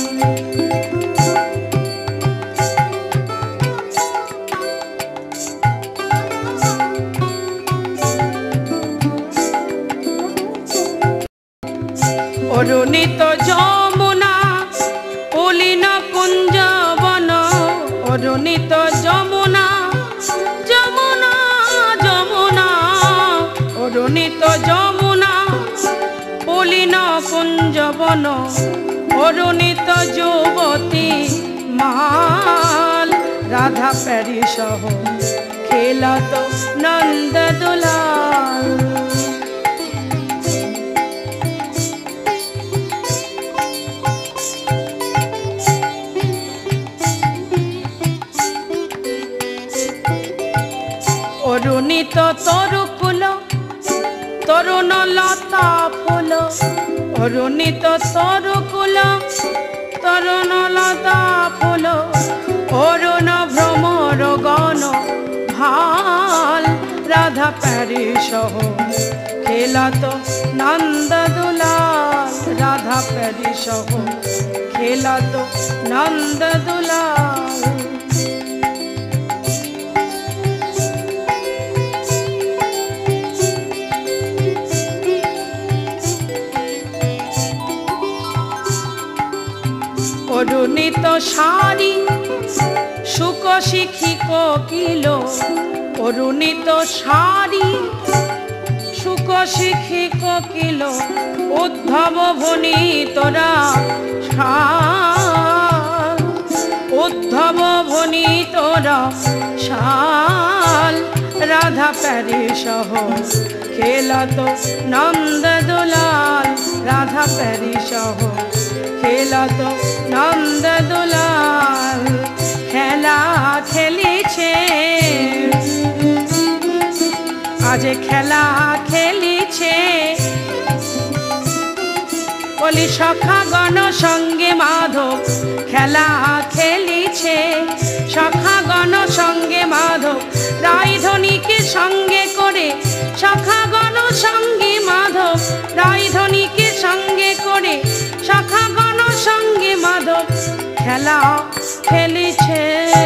Speaker 1: অরুণিত যমুনা পুলিন কুঞ্জবন অরুণিত যমুনা যমুনা যমুনা অরুণিত যমুনা পুলিন কুঞ্জবন অরুণিত যুবতী মাল রাধা প্যারি সহ খেলত নন্দ দুলাল। অরুণিত তরুকুল তরুণ লতা ফুল অরুণিত তরুকুল তরুণ লতা ফুল অরুণ ভ্রমর গণ ভাল রাধা প্যারি সহ খেলত নন্দ দুলাল রাধা প্যারি সহ খেলত নন্দ দুলাল। অরুণিত শাড়ি শুক শিখি কোকিল অরুণিত শাড়ি শুক শিখি কোকিল উদ্ধব ভনি তোরা শাল উদ্ধব ভনি তোরা শাল রাধা প্যারি সহ খেলত নন্দ দুলাল রাধা প্যারি সহ খেলত নন্দ দুলাল। খেলা খেলিছে আজ খেলা খেলিছে বলি সখাগণ সঙ্গে মাধব খেলা খেলিছে সখাগণ সঙ্গে মাধব রায়ধনীকে সঙ্গে করে সখাগণ সঙ্গে মাধব রায়ধনীকে সঙ্গে করে সখাগণ সঙ্গে মাধব খেলা খেলিছে।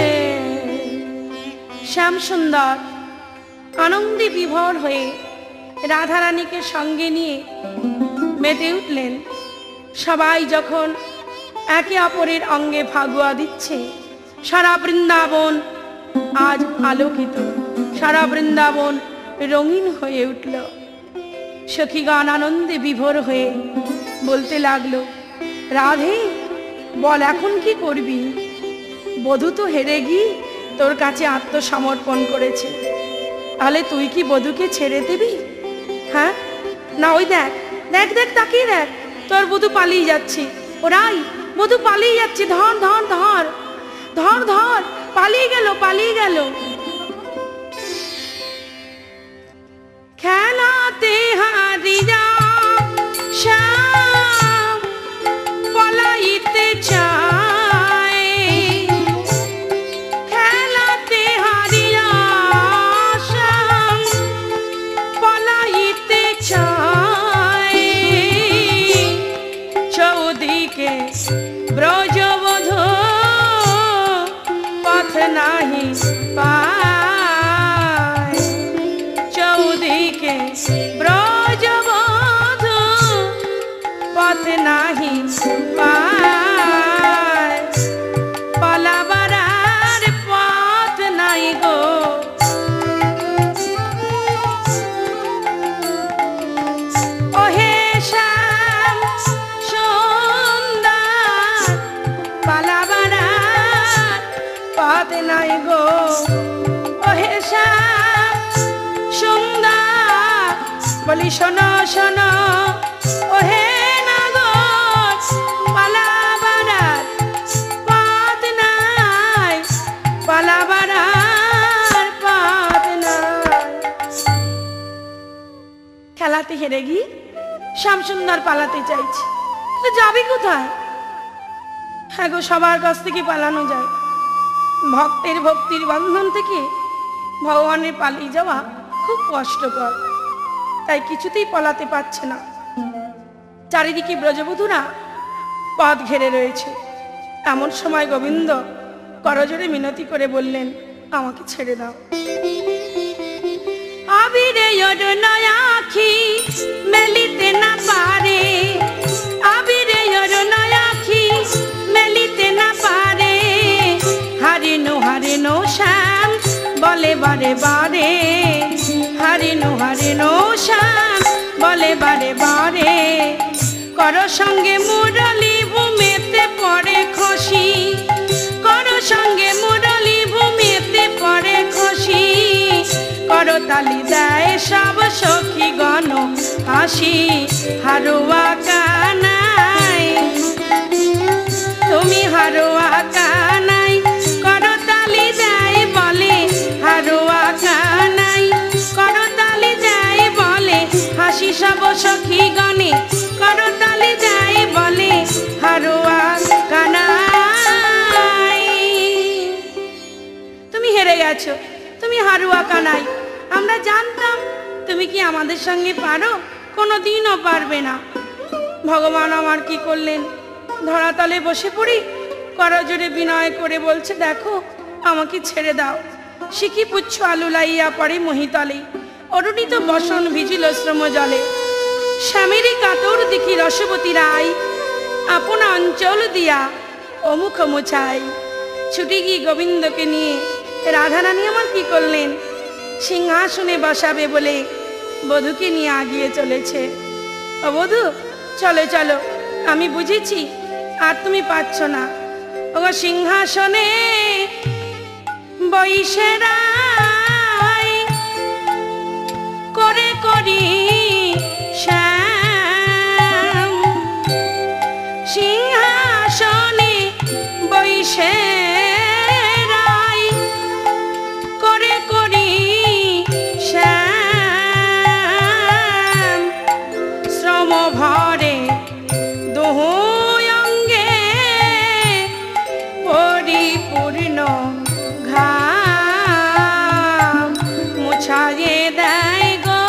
Speaker 1: শ্যাম সুন্দর আনন্দে বিভোর হয়ে রাধারানীকে সঙ্গে নিয়ে মেতে উঠলেন। সবাই যখন একে অপরের অঙ্গে ফাগুয়া দিচ্ছে সারা বৃন্দাবন আজ আলোকিত সারা বৃন্দাবন রঙিন হয়ে উঠল। সখীগণ আনন্দে বিভোর হয়ে বলতে লাগলো রাধে বল এখন কি করবি বধূ তো হেরে গিয়ে তোর কাছে আত্মসমর্পণ করেছে তাহলে তুই কি বধূকে ছেড়ে দিবি? হ্যাঁ না ওই দেখ দেখ দেখ তাকিয়ে দেখ তোর বধূ পালিয়ে যাচ্ছে ওরাই বধূ পালিয়ে যাচ্ছে ধর ধর ধর ধর ধর পালিয়ে গেল পালিয়ে গেল। খেলাতে হারিয়া শ্যাম পলাইতে চায় খেলাতে হারিয়া শ্যাম পলাইতে চায় চৌদিকে ব্রজবধূ পথ নাহি পায় চৌদিকে ব্রজবধূ পথ নাহি পায় পালাবার পথ নাই গো ওহে শ্যাম সুন্দর পালাবার পথ নাই গো ওহে শ্যাম সুন্দর বলি শোনো শোনো ওহে নাগর পালাবার পথ নাই পালাবার রেগি শ্যামসুন্দর পালাতে চাইছে, তো যাবি কোথায়? হ্যাঁ গো, সবার কাছ থেকে পালানো যায়, ভক্তের ভক্তির বন্ধন থেকে ভগবানের পালিয়ে যাওয়া খুব কষ্টকর, তাই কিছুতেই পালাতে পারছে না। চারিদিকে ব্রজবধূরা পথ ঘেরে রয়েছে। এমন সময় গোবিন্দ করজোড়ে মিনতি করে বললেন, আমাকে ছেড়ে দাও। আবিরে আখি মেলিতে না পারে, আবিরে আখি মেলিতে না পারে, হারিনো হারিনো শ্যাম বলে বারে বারে, হারিনো হারিনো শ্যাম বলে বারে বারে, কর সঙ্গে মুরলি ভূমিতে পড়ে খুশি, কর সঙ্গে মুরলি ভূমিতে পড়ে খুশি, করতালি দেয় সব সখী গণ হাসি, হারুয়া কানাই তুমি হারুয়া কানাই, করতালি দেয় বলে হারুয়া কানাই, করতালি দেয় বলে হাসি সব সখী গণে, করতালি দেয় বলে হারুয়া কানাই। তুমি হেরে গেছো, তুমি হারুয়া কানাই, আমরা জানতাম তুমি কি আমাদের সঙ্গে পারো, কোনো দিনও পারবে না। ভগবান আমার কি করলেন, ধরাতলে বসে পড়ি, করজোড়ে বিনয় করে বলছে, দেখো আমাকে ছেড়ে দাও। শিখি পুচ্ছ আলু লাইয়া পড়ে মহিতলে, অরুণিত বসন ভিজিল শ্রম জলে, স্বামীরই কাতর দেখি রসবতী রায়, আপনা অঞ্চল দিয়া অমুখ মোছাই। ছুটি গিয়ে গোবিন্দকে নিয়ে রাধারানী আমার কি করলেন, সিংহাসনে বসাবে বলে বধূকে নিয়ে আগিয়ে চলেছে। ও বধূ, চলো চলো, আমি বুঝেছি আর তুমি পাচ্ছ না। ও সিংহাসনে বইসে রায় করে করি শ্যাম, সিংহাসনে বইসে রায় করে করি শ্যাম, শ্রম ভরে দোহো অঙ্গে পরিপূর্ণ ঘাম, মুছায়ে দেয় গো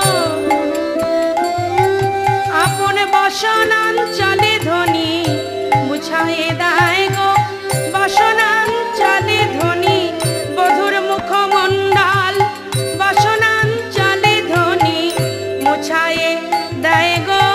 Speaker 1: আপন বসনাঞ্চলে ধ্বনি, মুছায়ে দেয় গো বসনাঞ্চলে ধ্বনি, বধুর মুখমণ্ডল বসনাঞ্চলে ধ্বনি, মুছায়ে দেয় গো।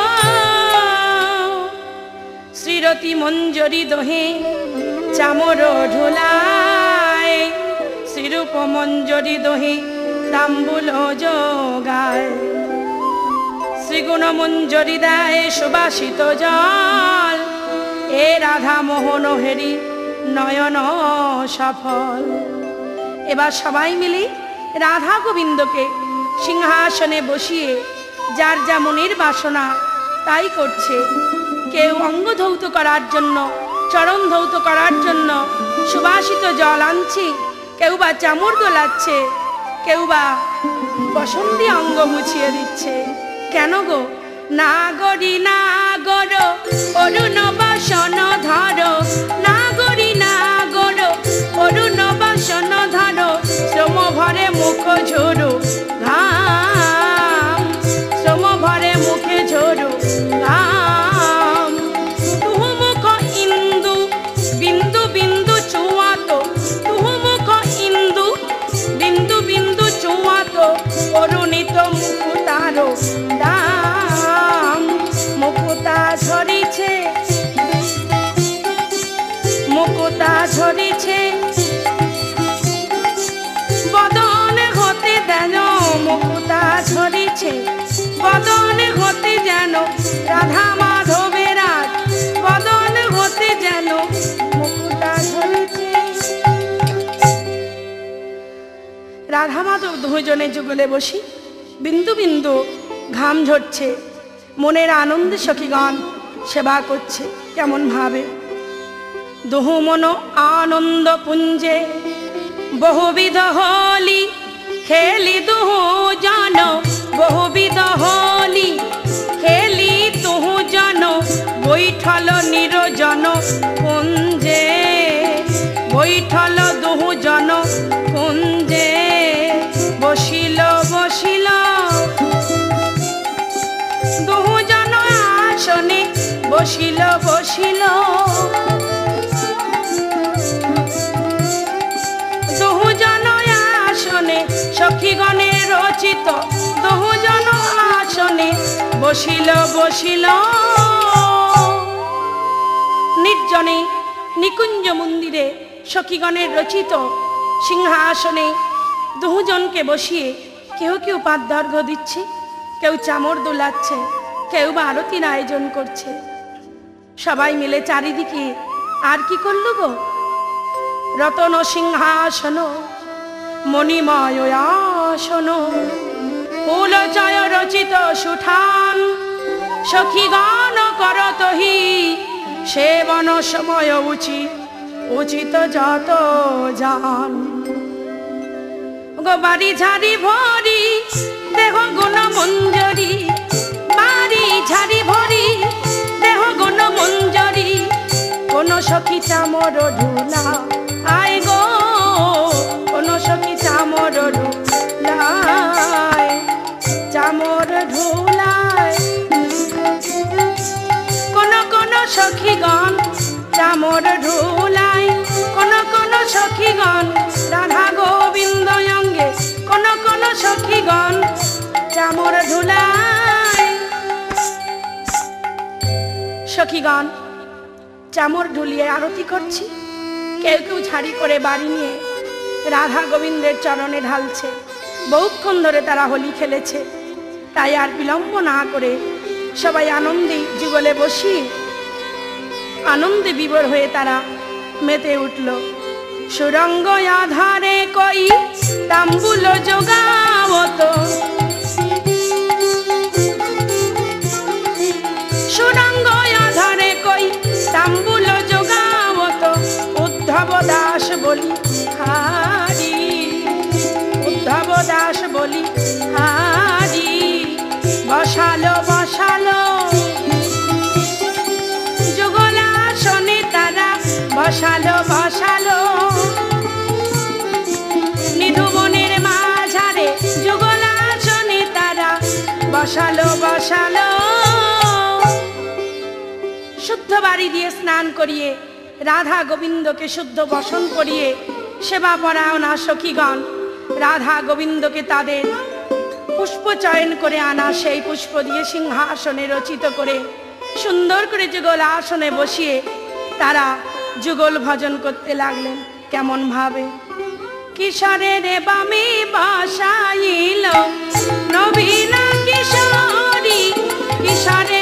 Speaker 1: শ্রীরতি মঞ্জরি দোহে চামর ঢোলায়, শ্রীরূপ মঞ্জরি দোহে তাম্বুল যোগায়, শ্রীগুণ মঞ্জরি দেয় সুবাসিত জল, এ রাধা মোহন হেরি নয়ন সফল। এবার সবাই মিলে রাধা গোবিন্দকে সিংহাসনে বসিয়ে যার যা মনের বাসনা তাই করছে। কেউ অঙ্গ ধৌত করার জন্য, চরণ ধৌত করার জন্য সুবাসিত জল আনছে, কেউ বা চামড় দোলাচ্ছে, কেউ বা বসন্তি অঙ্গ মুছিয়ে দিচ্ছে। কেন গো? নাগরি নাগর অরুণ বাসন ধর, নাগরি নাগর অরুণ বাসন ধর, শ্রম ভরে মুখ ঝোরো ঘাম, শ্রম ভরে মুখে ঝোরো ঘাম, তুহু মুখ ইন্দু বিন্দু বিন্দু চুয়াত, তুহু মুখ ইন্দু বিন্দু বিন্দু চুয়াত, অরুণিত মুকুতার দাম, মুকুতা ঝরিছে মুকুতা ঝরিছে বদন হতে যেন, মুকুতা ঝরিছে বদন হতে যেন, রাধা মাধবের রাজ বদন হতে যেন মুকুতা ঝরিছে। রাধা মাধব দুজনে যুগলে বসি, বিন্দু বিন্দু ঘাম ঝরছে, মনের আনন্দে সখীগণ সেবা করছে। কেমন ভাবে? দুহু মন আনন্দ পুঞ্জে বহুবিধ হলি খেলি, দুহু জন বহুবিধ হলি বৈঠল নিরজন কুঞ্জে, বৈঠল দুজন কুঞ্জে, বসিল বসিল দুজন আসনে, বসিল বসিল দুজন আসনে, সখীগণে রচিত দুজন আসনে, বসিল বসিল। নির্জনে নিকুঞ্জ মন্দিরে সখীগণের রচিত সিংহাসনে দুজনকে বসিয়ে কেউ কেউ পাদ্যার্ঘ্য দিচ্ছে, কেউ চামর দোলাচ্ছে, কেউ বা আরতির আয়োজন করছে। সবাই মিলে চারিদিকে আর কি করল গো? রতন সিংহাসন মণিময় আসন, ফুলচয় রচিত সুঠান, সখীগণ করতহি সেবন সময় উচিত উচিত যত যান। গো বাড়ি ঝাড়ি ভরি দেহ গুণ মঞ্জরি, বাড়ি ঝাড়ি ভরি দেহ গুণ মঞ্জরি, কোন সখী চামর ঢুলা আয় গো, কোন সখী চামর ঢুলায়, চামর ঢুলায়। কোন কোন সখীগণ চামর ঢুলায়, কোন কোন সখীগণ রাধা গোবিন্দ অঙ্গে, কোন কোন সখীগণ চামর ঢুলায়। সখীগণ চামর ঢুলিয়ে আরতি করছে, কেউ কেউ ঝাড়ি করে বাড়ি নিয়ে রাধা গোবিন্দের চরণে ঢালছে। বহুক্ষণ ধরে তারা হোলি খেলেছে, তাই আর বিলম্ব না করে সবাই আনন্দে যুগলে বসি আনন্দে বিভোর হয়ে তারা মেতে উঠল। সুরঙ্গ আধারে কই তাম্বুল যোগাবত, সুরঙ্গ আধারে কই তাম্বুল যোগাবত, উদ্ধব দাস বলি হারি, উদ্ধব দাস বলি হারি, বসালো বসালো যুগলাসনে তারা, বসালো বসালো নিধুবনের মাঝারে, যুগলাসনে তারা বসালো বসালো। শুদ্ধ বাড়ি দিয়ে স্নান করিয়ে রাধা গোবিন্দকে শুদ্ধ বসন করিয়ে সেবা পরায়ণা সখীগণ রাধা গোবিন্দকে তাদের পুষ্প চয়ন করে আনা সেই পুষ্প দিয়ে সিংহাসনে রচিত করে সুন্দর করে যুগল আসনে বসিয়ে তারা যুগল ভজন করতে লাগলেন। কেমন ভাবে? কিশোরের বামে বসাইল নবীন কিশোরী, কিশোরে